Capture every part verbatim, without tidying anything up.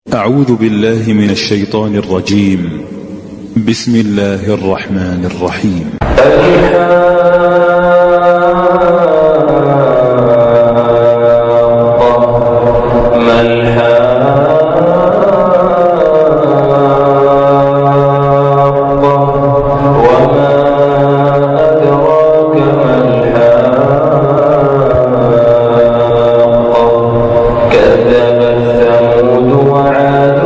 أعوذ بالله من الشيطان الرجيم. بسم الله الرحمن الرحيم. ما الحاقة وما أدراك ما الحاقة كذبت ثمود وعاد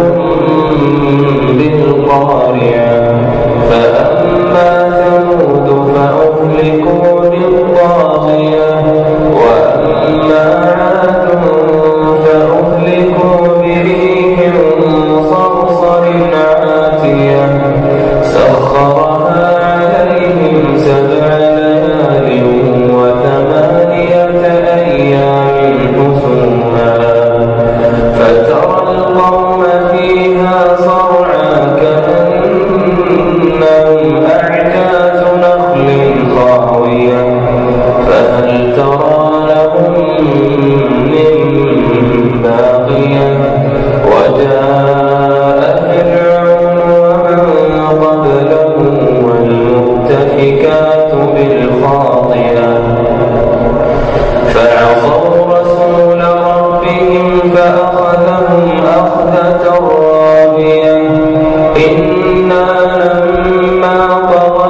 بالقارعة فأما ثمود فأهلكوا بالطاغية وأما عاد فأهلكوا بريح صرصر عاتية سخرها عليهم سبع ليال وثمانية أيام حسوما فترى القوم فيها صرعى كأنهم أعجاز نخل خاوية فهل ترى لهم من باقية وجاء فرعون ومن قبله والمؤتفكات بالخاطئة فعصوا رسول ربهم فأخذهم أخذة رابية إنا لما طغى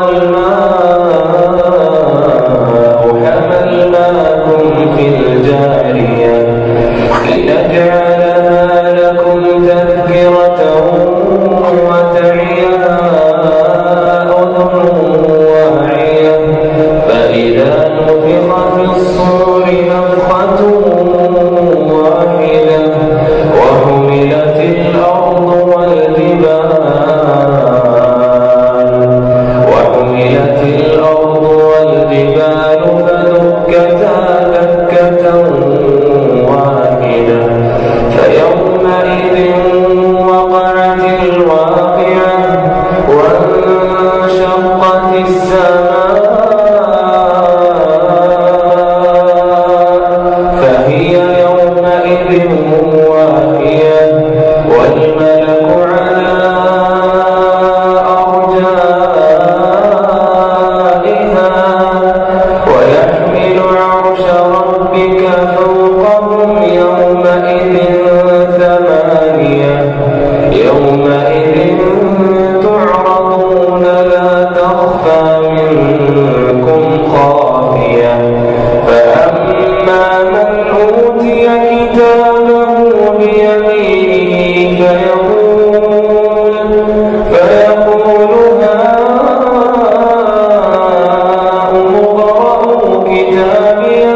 الماء حملناكم في الجارية لنجعلها لكم تذكرة وتعيها أذن واعية فإذا نفخ في الصور نفخة واحدة وحملت الأرض والجبال وحملت الأرض والجبال فدكتا دكة واحدة فيومئذ وقعت الواقعة وانشقت السماء فهي يومئذ واهية والملك على أرجائها ويحمل عرش ربك فوقهم يومئذ ثمانية يومئذ تعرضون لا تخفى منكم خافية فأما من أوتي كتابه بيمينه فيقول فيقول هاؤم اقرءوا كتابيه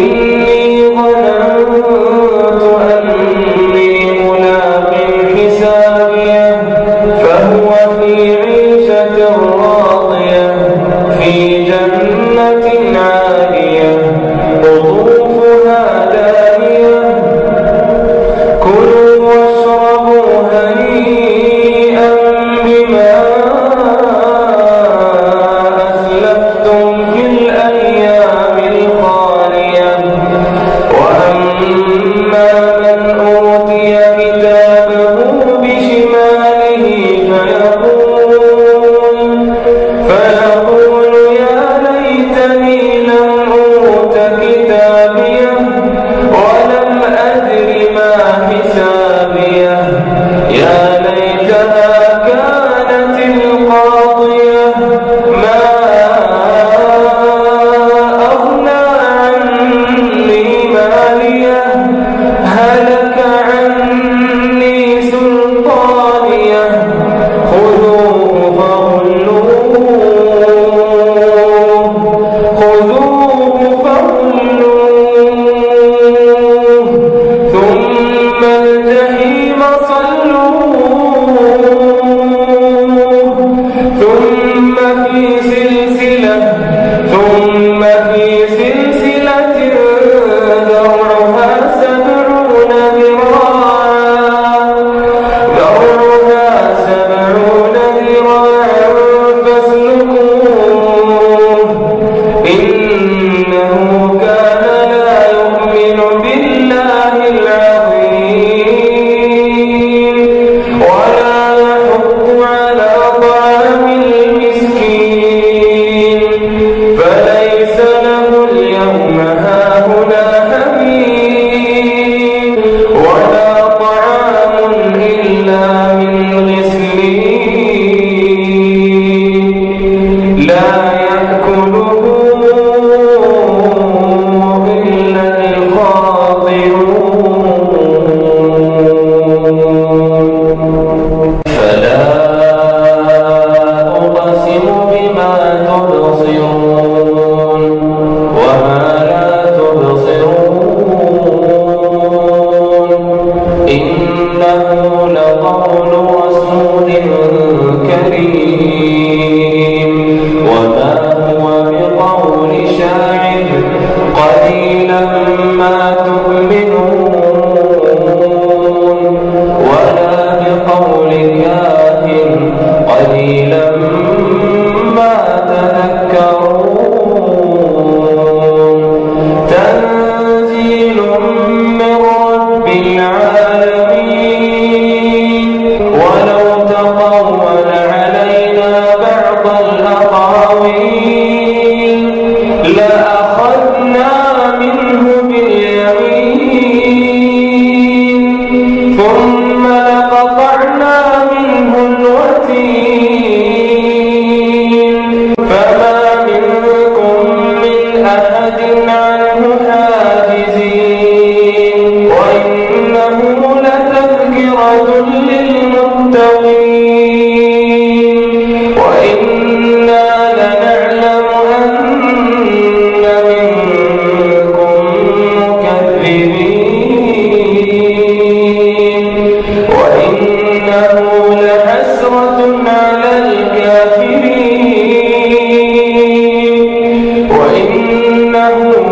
إني ظننت أني ملاق حسابيه وإنه لقول رسول كريم وما هو بقول شاعر قليلا ما تؤمنون ولا بقول كاهن قليلا ما تذكرون تنزيل من رب العالمين ولو تقول علينا بعض الأقاويل لأخذنا منه باليمين ثم لقطعنا منه الوتين فما منكم من أحد عنه حاجزين وإنه لتذكرة للمتقين وإنا لنعلم أن منكم مكذبين وإنه لحسرة على الكافرين وإنه